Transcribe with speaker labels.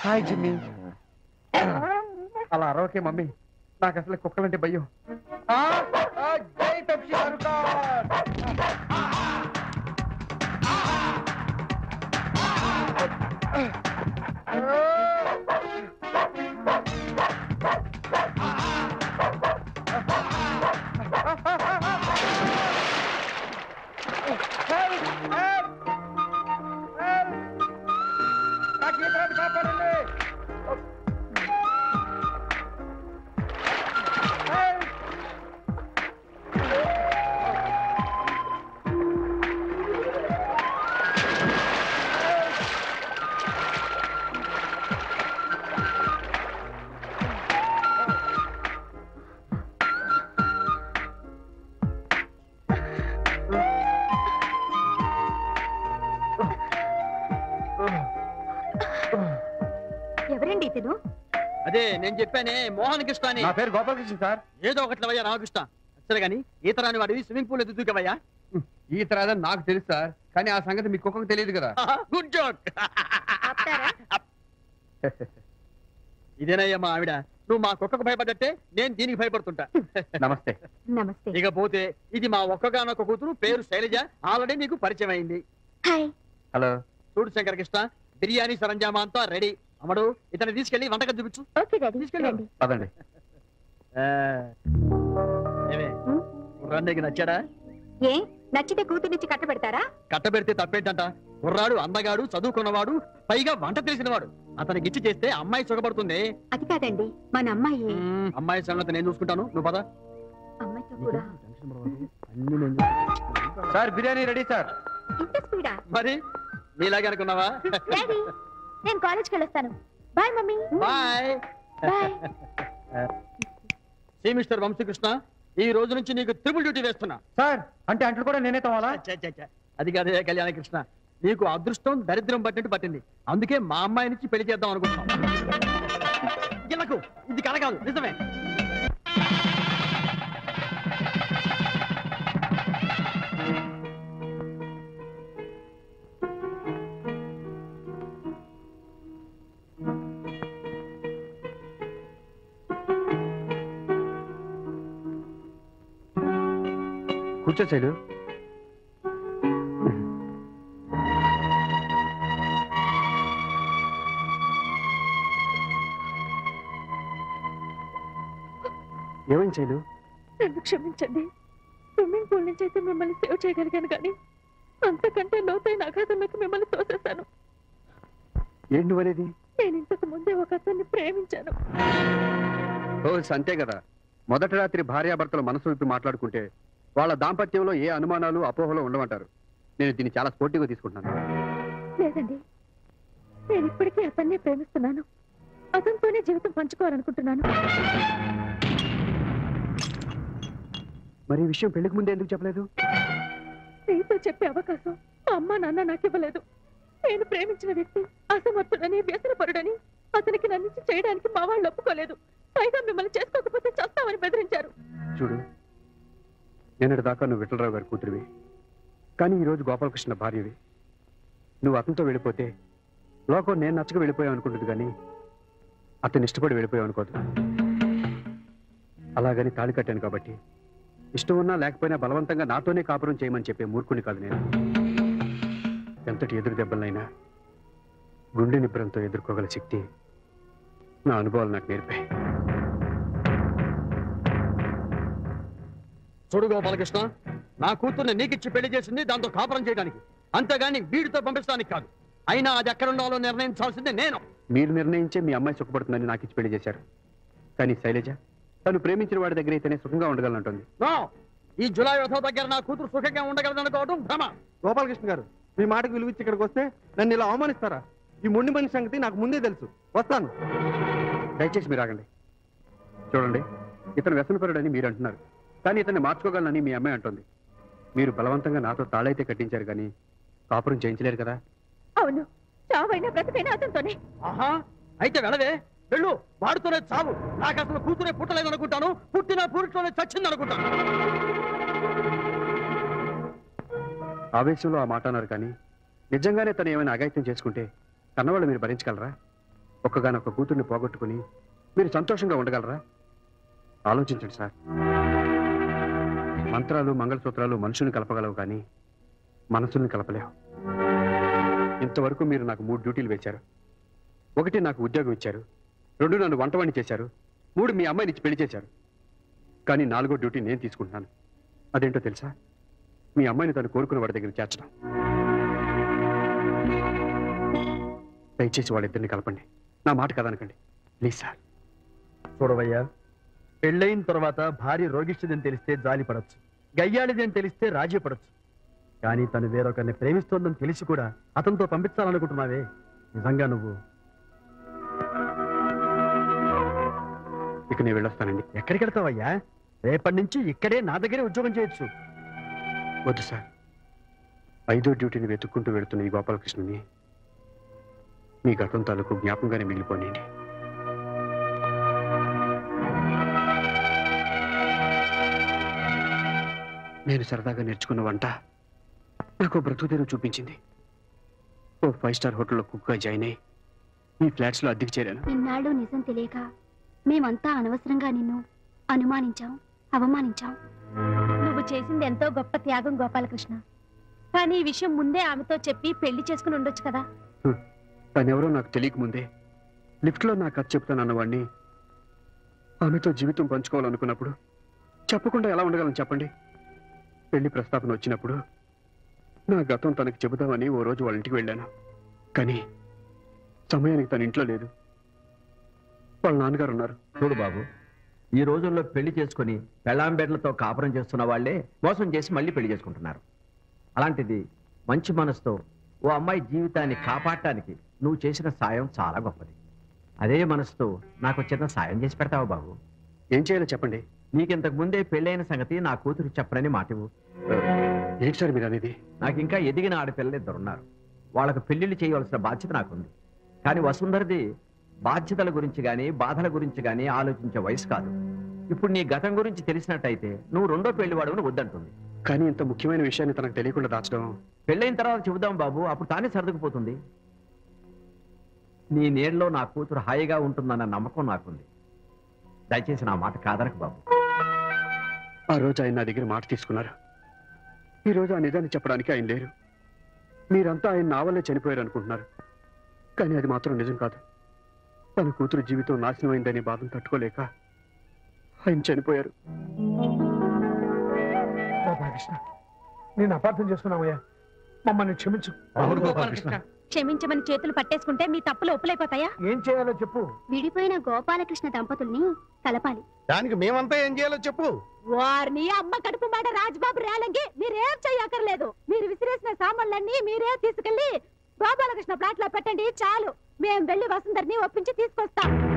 Speaker 1: Hi Jimmy. అలా అరవకే mummy, నాకు అసలు కుక్కలంటే భయం. జై పెప్సీ సర్కార్.
Speaker 2: ఎవరండి ఇతను?
Speaker 3: అదే నేను చెప్పానే, మోహన్ కృష్ణ అని.
Speaker 1: నా పేరు గోపాలకృష్ణ సార్.
Speaker 3: ఏదో ఒకట్లవయ్యా రామకృష్ణ. సరే గాని ఈత రాని వాడివి స్విమ్మింగ్ పూల్ ఎత్తు దూకవయ్యా?
Speaker 1: ఈత రాదని నాకు తెలుసు సార్, కానీ ఆ సంగతి మీ కుక్కకు తెలియదు కదా.
Speaker 3: Good joke. ఇదేనయ్యా మా ఆవిడ. నువ్వు మా కుక్కకు భయపడ్డట్టే నేను దీనికి భయపడుతుంటా.
Speaker 1: నమస్తే.
Speaker 2: నమస్తే.
Speaker 3: ఇకపోతే ఇది మా ఒక్కగానొక్క కూతురు, పేరు శైలజ. ఆల్రెడీ నీకు పరిచయం అయింది.
Speaker 2: హాయ్.
Speaker 1: హలో.
Speaker 3: చూడు శంకరకృష్ణ, బిర్యానీ సరంజామా అంతా రెడీ. అమ్మడు ఇతన్ని తీసుకెళ్లి వంటగది చూపించు.
Speaker 2: Okay daddy.
Speaker 3: తీసుకెళ్ళండి.
Speaker 1: పదండి.
Speaker 3: కుర్రాడికి నచ్చాడా?
Speaker 2: ఏ నచ్చితే కూతురునిచ్చి కట్టబెడతారా?
Speaker 3: కట్టబెడితే తప్పేంటంట. కుర్రాడు అందగాడు, చదువుకున్నవాడు, పైగా వంట తెలిసినవాడు. అతనికి ఇచ్చి చేస్తే అమ్మాయి సుఖపడుతుంది.
Speaker 2: అది కాదండి, మన అమ్మాయి.
Speaker 3: అమ్మాయి సంగతి నేను చూసుకుంటాను, నువ్వు పద.
Speaker 2: అమ్మాయితో కూడా
Speaker 1: సార్ బిర్యానీ రెడీ సార్.
Speaker 2: ఇంత స్పీడా?
Speaker 3: మరి నీలాగే అనుకున్నావా?
Speaker 2: డాడీ నేను కాలేజ్కి వెళ్ళొస్తాను. Bye mummy.
Speaker 3: Bye
Speaker 2: bye.
Speaker 3: See mister Vamshikrishna, ఈ రోజు నుంచి నీకు ట్రిపుల్ డ్యూటీ వేస్తున్నా.
Speaker 1: సార్ అంటే అంట్లు కూడా నేనే తోవాలా?
Speaker 3: అది కాదే కళ్యాణ కృష్ణ, నీకు అదృష్టం దరిద్రం పట్టినట్టు పట్టింది. అందుకే మా అమ్మాయి నుంచి పెళ్లి చేద్దాం అనుకుంటున్నాం. గిల్లకు ఇది కల కాదు, నిజమే.
Speaker 1: కూర్చో శైలు. ఏమైంది శైలు?
Speaker 2: నన్ను క్షమించండి. స్విమ్మింగ్ పూల్ నుంచి అయితే మిమ్మల్ని సేవ్ చేయగలిగాను, కానీ అంతకంటే లోతైన అగాధంలోకి మిమ్మల్ని తోసేశాను.
Speaker 1: ఏంటి నువ్వనేది?
Speaker 2: నేను ఇంతకు ముందే ఒక అతన్ని ప్రేమించాను.
Speaker 1: ఓ అంతే కదా. మొదటి రాత్రి భార్యాభర్తలు మనసు విప్పి మాట్లాడుకుంటే వాళ్ళ దాంపత్యంలో ఏ అనుమానాలు అపోహలు ఉండమంటారు. నేను దీన్ని చాలా స్పోర్టివ్గా తీసుకుంటున్నాను.
Speaker 2: లేదండి, నేను ఇప్పటికీ అతన్నే ప్రేమిస్తున్నాను. అతనితోనే జీవితం పంచుకోవాలనుకుంటున్నాను.
Speaker 1: మరి ఈ విషయం పెళ్లికి ముందే ఎందుకు చెప్పలేదు?
Speaker 2: నీతో చెప్పే అవకాశం మా అమ్మ నాన్న నాకు ఇవ్వలేదు. నేను ప్రేమించిన వ్యక్తి అసమర్థుడని, వ్యసనపరుడని అతనికి నన్నించి చేయడానికి మా వాళ్ళు ఒప్పుకోలేదు. పైగా మిమ్మల్ని చేసుకోకపోతే చేస్తామని బెదిరించారు.
Speaker 1: చూడు, నిన్నటి దాకా నువ్వు విఠలరావు గారి కూతురివి, కానీ ఈరోజు గోపాలకృష్ణ భార్యవి. నువ్వు అతనితో వెళ్ళిపోతే లోకం నేను నచ్చక వెళ్ళిపోయావు అనుకుంటుంది, కానీ అతను ఇష్టపడి వెళ్ళిపోయావు అనుకోదు. అలాగని తాళి కట్టాను కాబట్టి ఇష్టం ఉన్నా లేకపోయినా బలవంతంగా నాతోనే కాపురం చేయమని చెప్పే మూర్ఖుని కాదు నేను. ఎంతటి ఎదురు దెబ్బలైనా గుండె నిబ్బరంతో ఎదుర్కోగల శక్తి నా అనుభవాలు నాకు నేర్పాయి.
Speaker 3: చూడు గోపాలకృష్ణ, నా కూతుర్ని నీకిచ్చి పెళ్లి చేసింది దాంతో కాపురం చేయడానికి, అంతేగాని వీడితో పంపించడానికి కాదు. అయినా అది ఎక్కడ ఉండాలో నిర్ణయించాల్సిందే నేను.
Speaker 1: మీరు నిర్ణయించే మీ అమ్మాయి సుఖపడుతుందని నాకు ఇచ్చి పెళ్లి చేశారు, కానీ శైలజ తను ప్రేమించిన వాడి దగ్గర అయితేనే సుఖంగా ఉండగలనంటుంది.
Speaker 3: ఈ జులై 1వ దగ్గర నా కూతురు సుఖంగా ఉండగలదనుకోవడం భ్రమ.
Speaker 4: గోపాలకృష్ణ గారు, మీ మాటకు విలువిచ్చి ఇక్కడికి వస్తే నన్ను ఇలా అవమానిస్తారా? ఈ మొండి మనిషి సంగతి నాకు ముందే తెలుసు. వస్తాను.
Speaker 1: దయచేసి మీరు ఆగండి. చూడండి, ఇతను వ్యసనపరుడని మీరు అంటున్నారు, కానీ ఇతన్ని మార్చుకోగలనని మీ అమ్మాయి అంటుంది. మీరు బలవంతంగా నాతో తాళైతే కట్టించారు, కానీ కాపురం చేయించలేరు కదా.
Speaker 2: అవును, చావైనా బ్రతికైనా అతనితోనే.
Speaker 3: ఆహా, అయితే వెళ్ళవే, వెళ్ళు. వాడుతూనే చావు. నాకు అసలు కూతురే పుట్టలేదనుకుంటాను, పుట్టిన పురుషులోనే చచ్చిందనుకుంటాను.
Speaker 1: ఆవేశంలో ఆ మాట అన్నారు, కానీ నిజంగానే తను ఏమైనా అఘాయిత్యం చేసుకుంటే కన్నవాళ్ళు మీరు భరించగలరా? ఒక్కగానొక్క కూతుర్ని పోగొట్టుకుని మీరు సంతోషంగా ఉండగలరా? ఆలోచించండి సార్. మంత్రాలు మంగళసూత్రాలు మనుషుల్ని కలపగలవు కానీ మనసుల్ని కలపలేవు. ఇంతవరకు మీరు నాకు 3 డ్యూటీలు వేశారు. 1 నాకు ఉద్యోగం ఇచ్చారు, 2 నన్ను వంటవాణ్ణి చేశారు, 3 మీ అమ్మాయిని ఇచ్చి పెళ్లి చేశారు. కానీ 4వ డ్యూటీ నేను తీసుకుంటున్నాను. అదేంటో తెలుసా? మీ అమ్మాయిని తను కోరుకున్న వాడి దగ్గర చేర్చడం. దయచేసి వాళ్ళిద్దరిని కలపండి. నా మాట కదనకండి ప్లీజ్ సార్.
Speaker 3: చూడవయ్యా, పెళ్ళయిన తర్వాత భార్య రోగిష్టిదని తెలిస్తే జాలి పడచ్చు, గయ్యాళిది అని తెలిస్తే రాజీ పడచ్చు. కానీ తను వేరొకరిని ప్రేమిస్తోందని తెలిసి కూడా అతనితో పంపించాలనుకుంటున్నావే, నిజంగా నువ్వు?
Speaker 1: ఇక నేను వెళ్ళొస్తానండి.
Speaker 3: ఎక్కడికి వెళ్తావయ్యా? రేపటి నుంచి ఇక్కడే నా దగ్గరే ఉద్యోగం చేయొచ్చు.
Speaker 1: వద్దు సార్. 5వ డ్యూటీని వెతుక్కుంటూ వెళుతున్న ఈ గోపాలకృష్ణని మీ గతం తాలూకు జ్ఞాపకంగానే మిగిలిపోనండి. నేను సరదాగా నేర్చుకున్న వంట నాకు బ్రతుకుతెరువు చూపించింది. ఓ 5 స్టార్ హోటల్లో కుక్గా జాయిన్ అయ్యి ఈ ఫ్లాట్స్లో అద్దెకి చేరాను.
Speaker 5: ఇన్నాళ్ళు నిజం తెలియక మేమంతా అనవసరంగా నిన్ను అనుమానించాం, అవమానించాం.
Speaker 2: నువ్వు చేసింది ఎంతో గొప్ప త్యాగం గోపాలకృష్ణ. కానీ ఈ విషయం ముందే ఆమెతో చెప్పి పెళ్లి చేసుకుని ఉండొచ్చు కదా.
Speaker 1: తనెవరో నాకు తెలియకముందే లిఫ్ట్లో నా కథ చెప్తానన్నవాడిని ఆమెతో జీవితం పంచుకోవాలనుకున్నప్పుడు చెప్పకుండా ఎలా ఉండగలను చెప్పండి? పెళ్లి ప్రస్తావన వచ్చినప్పుడు నా గతం తనకి చెబుదామని ఓ రోజు వాళ్ళ ఇంటికి వెళ్ళాను. కానీ సమయానికి తన ఇంట్లో లేదు. వాళ్ళ నాన్నగారు ఉన్నారు.
Speaker 6: చూడు బాబు, ఈ రోజుల్లో పెళ్లి చేసుకుని పెళ్ళాంబెడ్లతో కాపురం చేస్తున్న వాళ్లే మోసం చేసి మళ్ళీ పెళ్లి చేసుకుంటున్నారు. అలాంటిది మంచి మనసుతో ఓ అమ్మాయి జీవితాన్ని కాపాడటానికి నువ్వు చేసిన సాయం చాలా గొప్పది. అదే మనసుతో నాకు చిన్న సాయం చేసి పెడతావా బాబు?
Speaker 1: ఏం చేయాలో చెప్పండి.
Speaker 6: నీకింతకు ముందే పెళ్ళైన సంగతి నా కూతురు చెప్పనని మాటివు.
Speaker 1: ఏంటి సార్ మీరు అనేది?
Speaker 6: నాకు ఇంకా ఎదిగిన ఆడపిల్లలు 2 ఉన్నారు. వాళ్ళకు పెళ్లిళ్ళు చేయవలసిన బాధ్యత నాకుంది. కానీ వసుంధరది బాధ్యతల గురించి గాని బాధల గురించి గాని ఆలోచించే వయసు కాదు. ఇప్పుడు నీ గతం గురించి తెలిసినట్టయితే నువ్వు 2వ పెళ్లి వాడుకుని వద్దంటుంది.
Speaker 1: కానీ ఇంత ముఖ్యమైన విషయాన్ని తనకు తెలియకుండా దాచడం.
Speaker 6: పెళ్ళైన తర్వాత చెబుదాం బాబు, అప్పుడు తానే సర్దుకుపోతుంది. నీ నీడలో నా కూతురు హాయిగా ఉంటుందన్న నమ్మకం నాకుంది. దయచేసి నా మాట కాదనకు బాబు.
Speaker 1: ఆ రోజు ఆయన నా దగ్గర మాట తీసుకున్నారు. ఈ రోజు ఆ నిజాన్ని చెప్పడానికి ఆయన లేరు. మీరంతా ఆయన నా వల్లే చనిపోయారు అనుకుంటున్నారు. కానీ అది మాత్రం నిజం కాదు. తన కూతురు జీవితం నాశనం అయిందనే బాధను తట్టుకోలేక ఆయన చనిపోయారు.
Speaker 7: గోపాలకృష్ణ, నేను అపార్థం చేసుకున్నామయ్యా, మమ్మల్ని క్షమించు.
Speaker 2: క్షమించమని చేతులు పట్టేసుకుంటే మీ తప్పులు ఒప్పులైపోతాయా?
Speaker 7: ఏం చేయాలో చెప్పు.
Speaker 5: విడిపోయిన గోపాలకృష్ణ దంపతుల్ని కలపాలి.
Speaker 4: దానికి మేమంతా ఏం చేయాలో చెప్పు.
Speaker 2: వారిని అమ్మ కడుపు మాట రాజ్బాబు రేలంగి మీరేం చెయ్యక్కర్లేదు. మీరు విసిరేసిన సామాన్లన్నీ మీరే తీసుకెళ్లి గోపాలకృష్ణ ప్లాట్ లో పెట్టండి చాలు. మేం వెళ్లి వసుంధరిని ఒప్పించి తీసుకొస్తాం.